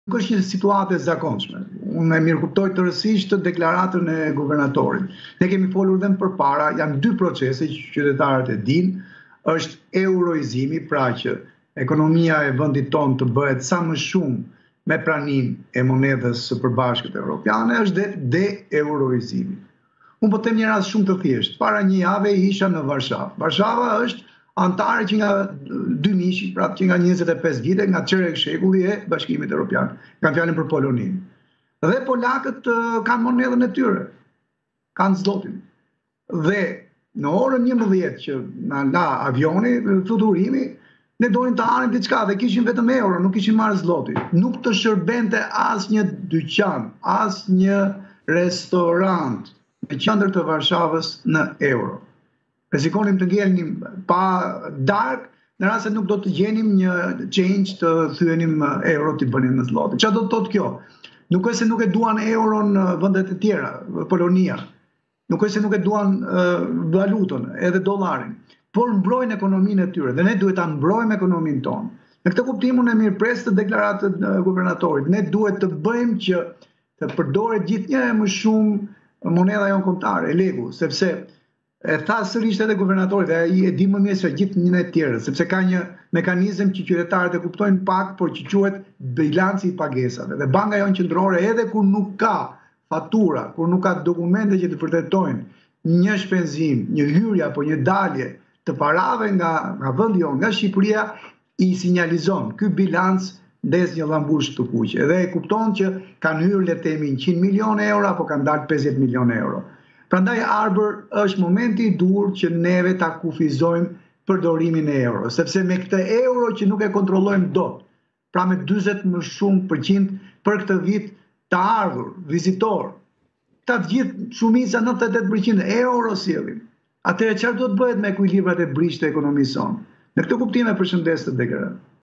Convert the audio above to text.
Nuk është një situatë e zakonshme. Unë e mirë kuptoj tërësisht deklaratën e guvernatorit. Ne kemi folur dhe më përpara, janë dy procese që qytetarët e dinë, është euroizimi, pra që ekonomia e vendit tonë të bëhet sa më shumë me pranin e monedhës së përbashkët evropiane, është de-euroizimi. Unë po them një rast shumë të thjeshtë. Para një jave isha në Varshavë. Varshava është antare që nga dy mishi, pra që nga 25 vite, nga çerek shekulli e Bashkimit Evropian. Kanë fjalën për Poloninë. Dhe polakët kanë monedhën e tyre, kanë zlotin. Dhe në orën 11 që na la avioni, fluturimi, ne donin të hanim diçka dhe kishin vetëm euro, nuk kishin marrë zlotin. Nuk të shërbente asnjë dyqan, asnjë restorant në qendër të Varshavës në euro. Rrezikonim të ngjelnim pa darkë, në rast se nuk do të gjenim një change të thyenim euro të bënim në zlotë. Çfarë do të thotë kjo? Nuk është se nuk e duan euron vendet e tjera, Polonia. Nuk është se nuk e duan valutën, edhe dollarin, por mbrojnë ekonominë e tyre dhe ne duhet ta mbrojmë ekonominë tonë. Në këtë kuptim unë e mirëpres të deklaratën e guvernatorit. Ne duhet të bëjmë që të përdoret gjithnjë më shumë monedha jonë kombëtare, legu, sepse e tha sërish edhe guvernatori dhe ai e di më mirë se gjithë një e tjerë, sepse ka një mekanizëm që qytetarët e kuptojnë pak, por që quhet bilanci i pagesave. Dhe banka jonë qendrore, edhe kur nuk ka fatura, kur nuk ka dokumente që të vërtetojnë një shpenzim, një hyrje apo një dalje të parave nga vendi jonë, nga Shqipëria, i sinjalizon ky bilanc ndez një llambush të kuqe. Dhe e kupton që kanë hyrë le të themi 100 milionë euro apo kanë dalë 50 milionë euro. Prandaj arbër është momenti i dur që neve ta kufizojmë përdorimin e euro, sepse me këtë euro që nuk e kontrollojmë dot, pra me 40 më shumë % për këtë vit të ardhur, vizitor, ta të gjithë shumica 98% euro sjellim. Atëherë çfarë do të bëhet me ekuilibrat e brishtë të ekonomisë sonë? Në këtë kuptim e përshëndes të DGR.